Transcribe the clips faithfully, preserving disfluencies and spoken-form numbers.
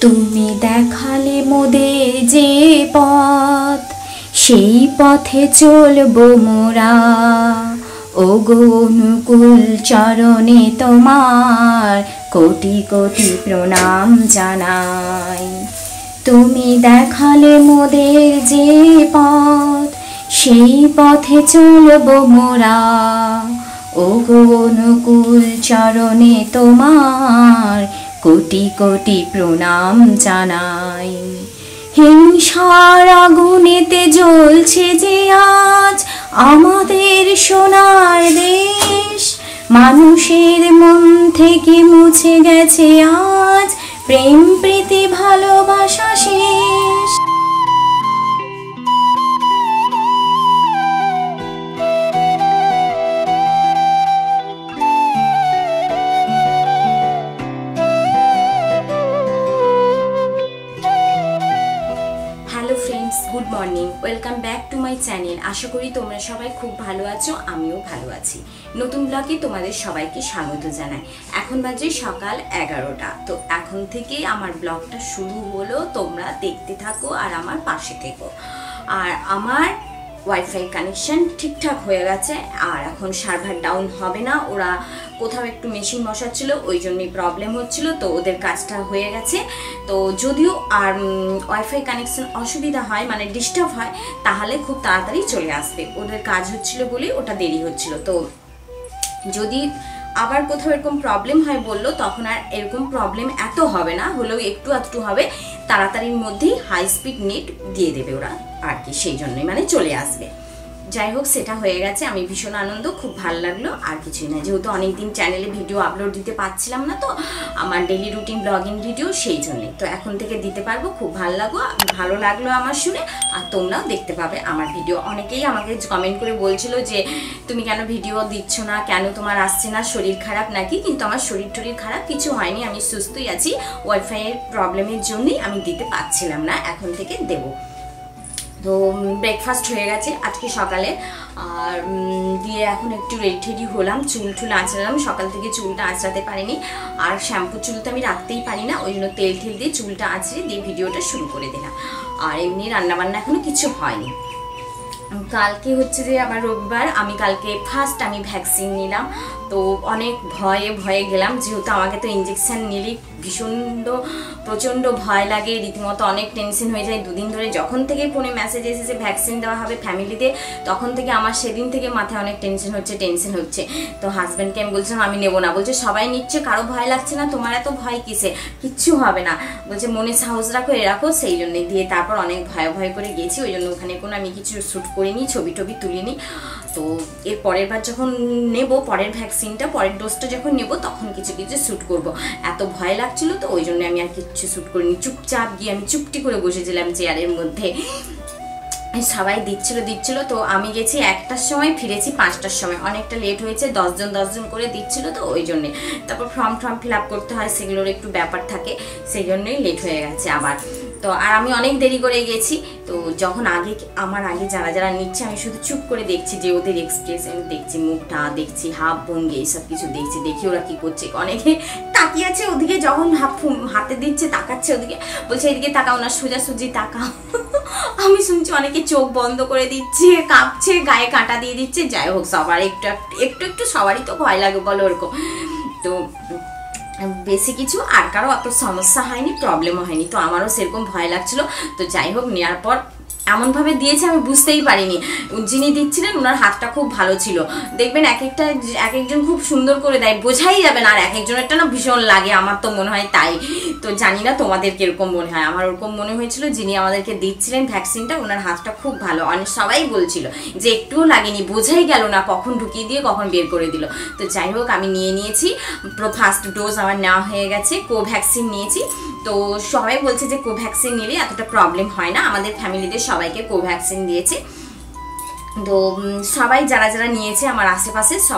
তুমি দেখালে মোদের যে পথ, সেই পথে চলবো মোরা। ওগো অনুকূল চরণে তোমার কোটি কোটি প্রণাম জানাই। তুমি দেখালে মোদের যে পথ, সেই পথে চলবো মোরা। ওগো অনুকূল চরণে তোমার কোটি কোটি প্রণাম জানাই। হিংসার আগুনেতে জ্বলছে যে আজ আমাদের সোনার দেশ, মানুষের মন থেকে মুছে গেছে আজ প্রেম প্রীতি ভালোবাসা শেষ। Hello friends, good morning, welcome back to my channel. আশা করি তোমরা সবাই খুব ভালো আছো, আমিও ভালো আছি। নতুন ব্লগে তোমাদের সবাইকে স্বাগত জানাই। এখন বাজে সকাল এগারোটা। তো এখন থেকে আমার ব্লগটা শুরু হলো, তোমরা দেখতে থাকো আর আমার পাশে থেকো। আর আমার ওয়াইফাই কানেকশন ঠিকঠাক হয়ে গেছে, আর এখন সার্ভার ডাউন হবে না। ওরা কোথাও একটু মেশিন বসাচ্ছিল, ওই জন্যই প্রবলেম হচ্ছিল, তো ওদের কাজটা হয়ে গেছে। তো যদিও আর ওয়াইফাই কানেকশন অসুবিধা হয়, মানে ডিস্টার্ব হয়, তাহলে খুব তাড়াতাড়ি চলে আসবে। ওদের কাজ হচ্ছিল বলেই ওটা দেরি হচ্ছিল। তো যদি আবার কোথাও এরকম প্রবলেম হয় বললো, তখন আর এরকম প্রবলেম এত হবে না, হলেও একটু আধটু হবে। তাড়াতাড়ির মধ্যেই হাই স্পিড নেট দিয়ে দেবে ওরা আর কি, সেই জন্যই মানে চলে আসবে। যাই হোক, সেটা হয়ে গেছে, আমি ভীষণ আনন্দ, খুব ভালো লাগলো। আর কিছুই না, যেহেতু অনেকদিন চ্যানেলে ভিডিও আপলোড দিতে পারছিলাম না, তো আমার ডেলি রুটিন ব্লগিং ভিডিও, সেই জন্যই। তো এখন থেকে দিতে পারবো, খুব ভালো লাগলো ভালো লাগলো আমার শুনে। আর তোমরাও দেখতে পাবে আমার ভিডিও। অনেকেই আমাকে কমেন্ট করে বলছিল যে তুমি কেন ভিডিও দিচ্ছ না, কেন তোমার আসছে না, শরীর খারাপ নাকি? কিন্তু আমার শরীর টরীর খারাপ কিছু হয়নি, আমি সুস্থই আছি। ওয়াইফাইয়ের প্রবলেমের জন্যই আমি দিতে পারছিলাম না, এখন থেকে দেবো। তো ব্রেকফাস্ট হয়ে গেছে আজকে সকালে, আর দিয়ে এখন একটু রেডি টেডি হলাম, চুল টুল আঁচড়ালাম। সকাল থেকে চুলটা আঁচড়াতে পারিনি, আর শ্যাম্পু চুল তো আমি রাখতেই পারি না, ওই জন্য তেল ঠেল দিয়ে চুলটা আঁচড়ে দিয়ে ভিডিওটা শুরু করে দিলাম। আর এমনি রান্নাবান্না এখনো কিছু হয়নি। কালকে হচ্ছে যে আমার রবিবার, আমি কালকে ফার্স্ট আমি ভ্যাকসিন নিলাম। তো অনেক ভয়ে ভয়ে গেলাম, যেহেতু আমাকে তো ইঞ্জেকশান নিলেই ভীষণ প্রচণ্ড ভয় লাগে, রীতিমতো অনেক টেনশন হয়ে যায়। দুদিন ধরে যখন থেকে ফোনে মেসেজ এসেছে ভ্যাকসিন দেওয়া হবে ফ্যামিলিতে, তখন থেকে আমার সেদিন থেকে মাথায় অনেক টেনশন হচ্ছে টেনশন হচ্ছে তো হাজব্যান্ডকে আমি বলছিলাম আমি নেবো না। বলছে সবাই নিচ্ছে, কারো ভয় লাগছে না, তোমার এত ভয় কিসে, কিচ্ছু হবে না। বলছে মনে সাহস রাখো, এ রাখো, সেই জন্যে। দিয়ে তারপর অনেক ভয় ভয় করে গেছি, ওই জন্য ওখানে কোনো আমি কিছু শ্যুট করিনি, ছবি টবি তুলিনি। তো এর পরের বার যখন নেব, পরের ভ্যাকসিনটা, পরের ডোজটা যখন নেব, তখন কিছু কিছু শ্যুট করব। এত ভয় লাগছিল তো ওই জন্য আমি আর কিচ্ছু শ্যুট করিনি। চুপচাপ গিয়ে আমি চুপটি করে বসেছিলাম চেয়ারের মধ্যে। সবাই দিচ্ছিল দিচ্ছিল তো আমি গেছি একটার সময়, ফিরেছি পাঁচটার সময়, অনেকটা লেট হয়েছে। দশজন দশজন করে দিচ্ছিল তো ওই জন্যে। তারপর ফর্ম ফর্ম ফিল আপ করতে হয়, সেগুলোর একটু ব্যাপার থাকে, সেই জন্যই লেট হয়ে গেছে আবার। তো আর আমি অনেক দেরি করে গেছি। তো যখন আগে আমার আগে যারা যারা নিচ্ছে, আমি শুধু চুপ করে দেখছি যে ওদের এক্সপ্রেশন দেখছি, মুখটা দেখছি, হাফ ভঙ্গি, এইসব কিছু দেখছি, দেখি ওরা কি করছে। অনেকে তাকিয়ে আছে ওদিকে, যখন হাফ হাতে দিচ্ছে তাকাচ্ছে ওদিকে, বলছে এদিকে তাকাও না, সোজাসুজি তাকাও। আমি শুনছি অনেকে চোখ বন্ধ করে দিচ্ছে, কাঁপছে, গায়ে কাঁটা দিয়ে দিচ্ছে। যাই হোক, সবার একটু একটু একটু সবারই তো ভয় লাগে বলো ওরকম। তো বেশি কিছু আর কারো অত সমস্যা হয়নি, প্রবলেমও হয়নি। তো আমারও সেরকম ভয় লাগছিল। তো যাই হোক, নেওয়ার পর এমনভাবে দিয়েছে আমি বুঝতেই পারিনি। যিনি দিচ্ছিলেন ওনার হাতটা খুব ভালো ছিল। দেখবেন এক একটা এক একজন খুব সুন্দর করে দেয়, বোঝাই যাবে না। আর এক একজনেরটা না ভীষণ লাগে, আমার তো মনে হয় তাই। তো জানি না তোমাদের কিরকম মনে হয়, আমার ওরকম মনে হয়েছিল। যিনি আমাদেরকে দিচ্ছিলেন ভ্যাকসিনটা, ওনার হাতটা খুব ভালো। অনেক সবাই বলছিল যে একটুও লাগেনি, বোঝাই গেল না কখন ঢুকিয়ে দিয়ে কখন বের করে দিল। তো যাই হোক, আমি নিয়ে নিয়েছি, ফার্স্ট ডোজ আমার নেওয়া হয়ে গেছে, কোভ্যাক্সিন নিয়েছি। তো সবাই বলছে যে কোভ্যাক্সিন নিলে এতটা প্রবলেম হয় না। আমাদের ফ্যামিলিতে সবাইকে কোভ্যাক্সিন দিয়েছে। তো সবাই যারা যারা নিয়েছে আমার আশেপাশে সবাই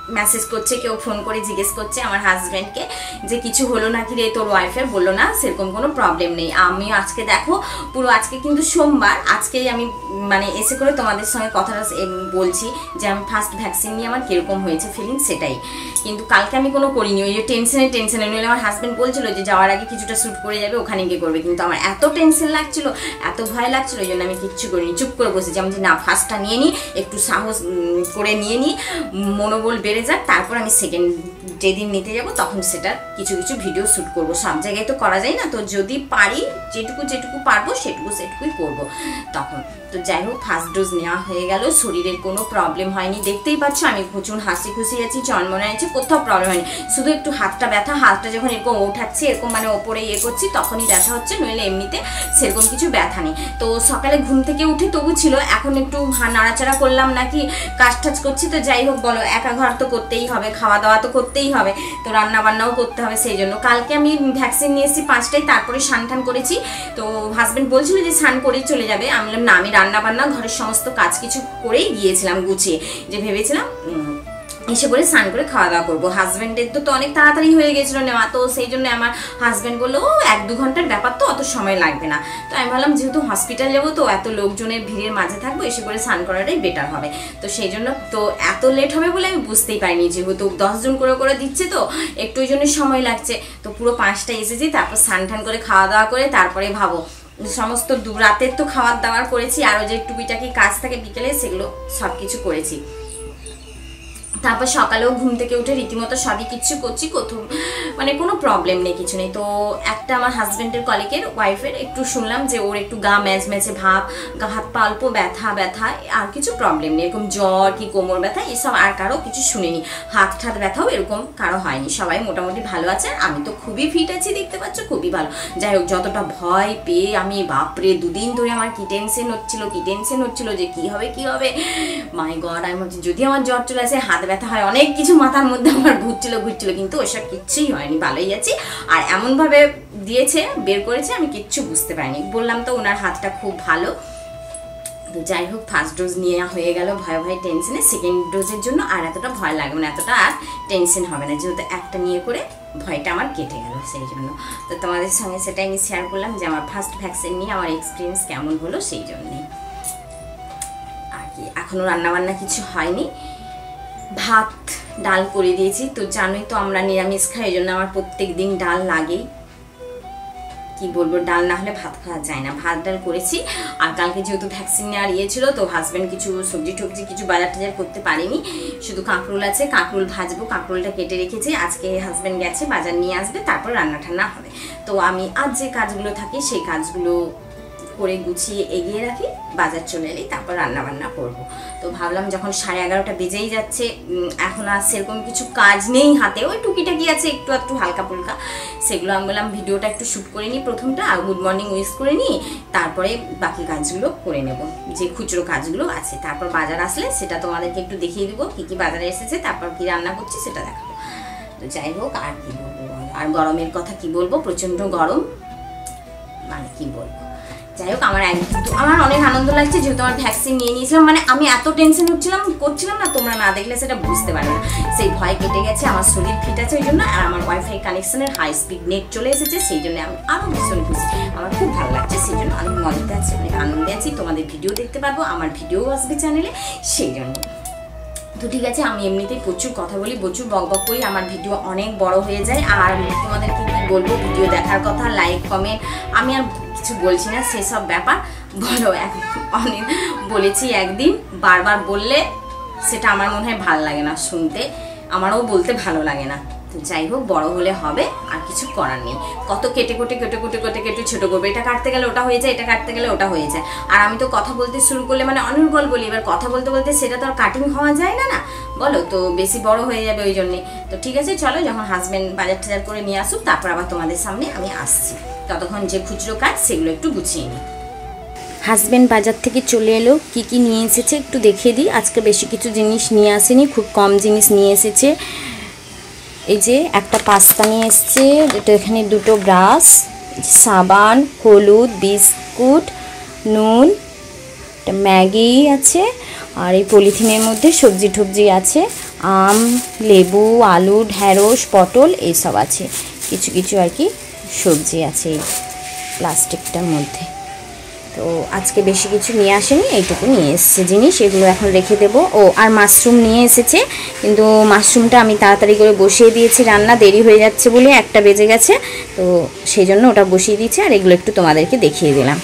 মেসেজ করছে, কেউ ফোন করে জিজ্ঞেস করছে আমার হাজব্যান্ডকে যে কিছু হলো নাকি রে তোর ওয়াইফের, বললো না সেরকম কোনো প্রবলেম নেই। আমি আজকে দেখো পুরো আজকে কিন্তু সোমবার, আজকেই আমি মানে এসে করে তোমাদের সঙ্গে কথাটা বলছি যে আমি ফার্স্ট ভ্যাকসিন নিয়ে আমার কীরকম হয়েছে ফিলিং সেটাই, কিন্তু কালকে আমি কোনো করিনি, ওই যে টেনশনে টেনশনে নইলে আমার হাজব্যান্ড বলছিল যে যাওয়ার আগে কিছুটা শ্যুট করে যাবে ওখানে গিয়ে করবে, কিন্তু আমার এত টেনশন লাগছিল এত ভয় লাগছিল ওই জন্য আমি কিচ্ছু করিনি, চুপ করে বসেছি। আমি যে না ফার্স্টটা নিয়ে নিই, একটু সাহস করে নিয়ে নিই, মনোবল বেড়ে যাক, তারপর আমি সেকেন্ড যেদিন নিতে যাব তখন সেটা কিছু কিছু ভিডিও শ্যুট করবো। সব জায়গায় তো করা যায় না, তো যদি পারি যেটুকু যেটুকু পারবো সেটুকু সেটুকুই করবো তখন। তো যাই হোক ফার্স্ট ডোজ নেওয়া হয়ে গেল, শরীরের কোনো প্রবলেম হয়নি, দেখতেই পাচ্ছ আমি প্রচুর হাসি খুশি আছি, চনমনে আছে, কোথাও প্রবলেম হয়নি, শুধু একটু হাতটা ব্যথা, হাতটা যখন এরকম ওঠাচ্ছি এরকম মানে ওপরে ইয়ে করছি তখনই ব্যথা হচ্ছে, নইলে এমনিতে সেরকম কিছু ব্যথা নেই। তো সকালে ঘুম থেকে উঠে তবু ছিল, এখন একটু নাড়াচাড়া করলাম নাকি কাজ টাজ করছি, তো যাই হোক বলো একা ঘর তো করতেই হবে, খাওয়া দাওয়া তো করতেই হবে, তো রান্না বান্নাও করতে হবে, সেই জন্য কালকে আমি ভ্যাকসিন নিয়ে এসেছি পাঁচটায়, তারপরে স্নান টান করেছি। তো হাজব্যান্ড বলছিল যে স্নান করেই চলে যাবে, আমি বললাম না আমি রান্না বান্না ঘরের সমস্ত কাজ কিছু করেই গিয়েছিলাম গুছিয়ে, যে ভেবেছিলাম এসে করে স্নান করে খাওয়া দাওয়া করবো। হাজব্যান্ডের তো অনেক তাড়াতাড়ি হয়ে গেছিলো নেওয়া, তো সেই জন্য আমার হাজব্যান্ড বললো এক দু ঘন্টার ব্যাপার তো অত সময় লাগবে না, তো আমি ভাবলাম যেহেতু হসপিটাল যাবো তো এত লোকজনের ভিড়ের মাঝে থাকবো, এসে করে স্নান করাটাই বেটার হবে, তো সেই জন্য তো এত লেট হবে বলে আমি বুঝতেই পারিনি, যেহেতু দশজন করে করে দিচ্ছে তো একটু ওই জন্য সময় লাগছে, তো পুরো পাঁচটা এসেছি, তারপর স্নান টান করে খাওয়া দাওয়া করে তারপরে ভাবো সমস্ত দু রাতের তো খাওয়ার দাওয়ার করেছি, আরও যে টুকিটাকি কাজ থাকে বিকেলে সেগুলো সব কিছু করেছি। তারপর সকালেও ঘুম থেকে উঠে রীতিমতো সবই কিছু করছি, কোথাও মানে কোনো প্রবলেম নেই, কিছু নেই। তো একটা আমার হাজব্যান্ডের কলিগের ওয়াইফের একটু শুনলাম যে ওর একটু গা ম্যাচ ম্যাচে ভাব, গা হাত পা অল্প ব্যথা ব্যথা, আর কিছু প্রবলেম নেই, এরকম জ্বর কি কোমর ব্যথা এসব আর কারো কিছু শুনিনি, হাত ঠাত ব্যথাও এরকম কারো হয়নি, সবাই মোটামুটি ভালো আছে, আর আমি তো খুবই ফিট আছি দেখতে পাচ্ছ, খুবই ভালো। যাই হোক যতটা ভয় পেয়ে আমি বাপরে দুদিন ধরে আমার কি টেনশন হচ্ছিল কি টেনশন হচ্ছিল যে কি হবে কি হবে, মাই গড আমি ভাবছি যদি আমার জ্বর চলে আসে হাত ব্যথা হয়, অনেক কিছু মাথার মধ্যে আমার ঘুরছিল ঘুরছিল কিন্তু ওসব কিচ্ছুই হয়নি, ভালোই আছি। আর এমনভাবে দিয়েছে বের করেছে আমি কিচ্ছু বুঝতে পারিনি, বললাম তো ওনার হাতটা খুব ভালো। তো যাই হোক ফার্স্ট ডোজ নেওয়া হয়ে গেল ভয় ভয় টেনশনে, সেকেন্ড ডোজের জন্য আর এতটা ভয় লাগবে না, এতটা আর টেনশন হবে না, যেহেতু একটা নিয়ে করে ভয়টা আমার কেটে গেল, সেই জন্য তো তোমাদের সঙ্গে সেটাই আমি শেয়ার করলাম যে আমার ফার্স্ট ভ্যাকসিন নিয়ে আমার এক্সপিরিয়েন্স কেমন হলো, সেই জন্যেই আর কি। এখনও রান্নাবান্না কিছু হয়নি, ভাত ডাল করে দিয়েছি, তো জানোই তো আমরা নিরামিষ খাই, এই জন্য আমার প্রত্যেক দিন ডাল লাগেই, কি বলবো ডাল না হলে ভাত খাওয়া যায় না, ভাত ডাল করেছি। আর কালকে যেহেতু ভ্যাকসিন নেওয়ার ইয়ে ছিল তো হাজব্যান্ড কিছু সবজি টবজি কিছু বাজার টাজার করতে পারেনি, শুধু কাঁকরোল আছে, কাঁকরোল ভাজবো, কাঁকরোলটা কেটে রেখেছি, আজকে হাজব্যান্ড গেছে বাজার নিয়ে আসবে, তারপর রান্না ঠান্না হবে। তো আমি আজ যে কাজগুলো থাকে সেই কাজগুলো করে গুছিয়ে এগিয়ে রাখি, বাজার চলে এলেই তারপর রান্না বান্না করবো। তো ভাবলাম যখন সাড়ে এগারোটা বেজেই যাচ্ছে, এখন আর সেরকম কিছু কাজ নেই হাতে, ওই টুকিটাকি আছে একটু একটু হালকা ফুলকা, সেগুলো আমি বললাম ভিডিওটা একটু শ্যুট করে নিই প্রথমটা, আর গুড মর্নিং উইশ করে নিই, তারপরে বাকি কাজগুলো করে নেব, যে খুচরো কাজগুলো আছে, তারপর বাজার আসলে সেটা তোমাদেরকে একটু দেখিয়ে দেবো কী কী বাজারে এসেছে, তারপর কী রান্না করছি সেটা দেখাবো। তো যাই হোক আর কি বলবো, আর গরমের কথা কি বলবো, প্রচণ্ড গরম, মানে কি বলবো। যাই হোক আমার একদম আমার অনেক আনন্দ লাগছে, যেহেতু আমার ভ্যাকসিন নিয়ে নিয়েছিলাম, মানে আমি এত টেনশন হচ্ছিলাম করছিলাম না, তোমরা না দেখলে সেটা বুঝতে পারবে না, সেই ভয় কেটে গেছে, আমার শরীর ফিট আছে ওই জন্য, আর আমার ওয়াইফাই কানেকশনের হাই স্পিড নেট চলে এসেছে, সেই জন্য আমি আরও ভীষণ খুশি, আমার খুব ভালো লাগছে, সেই জন্য আমি মজাতে আছি, অনেক আনন্দে আছি, তোমাদের ভিডিও দেখতে পারবো, আমার ভিডিও আসবে চ্যানেলে, সেই জন্য। তো ঠিক আছে, আমি এমনিতেই প্রচুর কথা বলি, প্রচুর বক বক করি, আমার ভিডিও অনেক বড় হয়ে যায়, আর তোমাদেরকে কি বলবো ভিডিও দেখার কথা, লাইক কমেন্ট আমি আর কিছু বলছি না, সেসব ব্যাপার বলো, এক অনেক বলেছি একদিন, বারবার বললে সেটা আমার মনে হয় ভালো লাগে না শুনতে, আমারও বলতে ভালো লাগে না। তো যাই হোক বড় হলে হবে, আর কিছু করার নেই, কত কেটে কেটে কেটে কেটে কেটে কেটে ছোটো করবে, এটা কাটতে গেলে ওটা হয়ে যায়, এটা কাটতে গেলে ওটা হয়ে যায়, আর আমি তো কথা বলতে শুরু করলে মানে অনর্গল বলি, এবার কথা বলতে বলতে সেটা তো আর কাটিং হওয়া যায় না না বলো, তো বেশি বড় হয়ে যাবে ওই জন্যে। তো ঠিক আছে চলো, যখন হাজব্যান্ড বাজার টাজার করে নিয়ে আসুক তারপর আবার তোমাদের সামনে আমি আসছি, ততক্ষণ যে খুচরো কাজ সেগুলো একটু গুছিয়ে নিই। হাজব্যান্ড বাজার থেকে চলে এলো, কি কি নিয়ে এসেছে একটু দেখিয়ে দিই, আজকে বেশি কিছু জিনিস নিয়ে আসেনি, খুব কম জিনিস নিয়ে এসেছে। এই যে একটা পাস্তা নিয়ে এসছে, যেটা এখানে দুটো ব্রাশ, সাবান, হলুদ, বিস্কুট, নুন, ম্যাগি আছে, আর এই পলিথিনের মধ্যে সবজি টবজি আছে, আম, লেবু, আলু, ঢ্যাঁড়স, পটল এইসব আছে, কিছু কিছু আর কি সবজি আছে এই প্লাস্টিকটার মধ্যে। তো আজকে বেশি কিছু নিয়ে আসেনি, এইটুকু নিয়ে এসেছে জিনিস, এগুলো এখন রেখে দেবো। ও আর মাশরুম নিয়ে এসেছে, কিন্তু মাশরুমটা আমি তাড়াতাড়ি করে বসিয়ে দিয়েছি, রান্না দেরি হয়ে যাচ্ছে বলে, একটা বেজে গেছে, তো সেই জন্য ওটা বসিয়ে দিয়েছি। আর এগুলো একটু তোমাদেরকে দেখিয়ে দিলাম।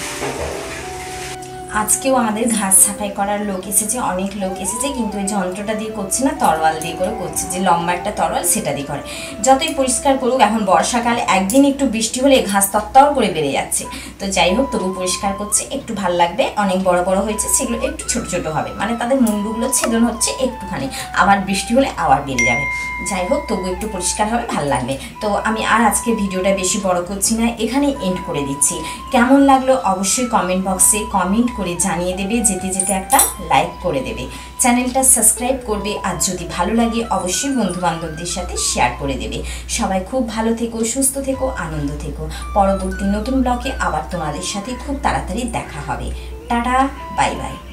আজকেও আমাদের ঘাস ছাঁটাই করার লোক এসেছে, অনেক লোক এসেছে, কিন্তু ওই যন্ত্রটা দিয়ে করছে না, তরোয়াল দিয়ে করে করছে, যে লম্বা একটা তরোয়াল সেটা দিয়ে করে। যতই পরিষ্কার করুক, এখন বর্ষাকালে একদিন একটু বৃষ্টি হলে ঘাস তত্তর করে বেড়ে যাচ্ছে। তো যাই হোক, তবু পরিষ্কার করছে, একটু ভাল লাগবে। অনেক বড় বড় হয়েছে, সেগুলো একটু ছোট ছোট হবে, মানে তাদের মুন্ডুগুলো ছেদন হচ্ছে একটুখানি, আবার বৃষ্টি হলে আবার বেড়ে যাবে। যাই হোক, তবু একটু পরিষ্কার হবে, ভাল লাগবে। তো আমি আর আজকে ভিডিওটা বেশি বড় করছি না, এখানে এন্ড করে দিচ্ছি। কেমন লাগলো অবশ্যই কমেন্ট বক্সে কমেন্ট করে জানিয়ে দেবে, যেতে যেতে একটা লাইক করে দেবে, চ্যানেলটা সাবস্ক্রাইব করবে, আর যদি ভালো লাগে অবশ্যই বন্ধু বান্ধবদের সাথে শেয়ার করে দেবে। সবাই খুব ভালো থেকো, সুস্থ থেকো, আনন্দ থেকো। পরবর্তী নতুন ব্লগে আবার তোমাদের সাথে খুব তাড়াতাড়ি দেখা হবে। Tata, bye by.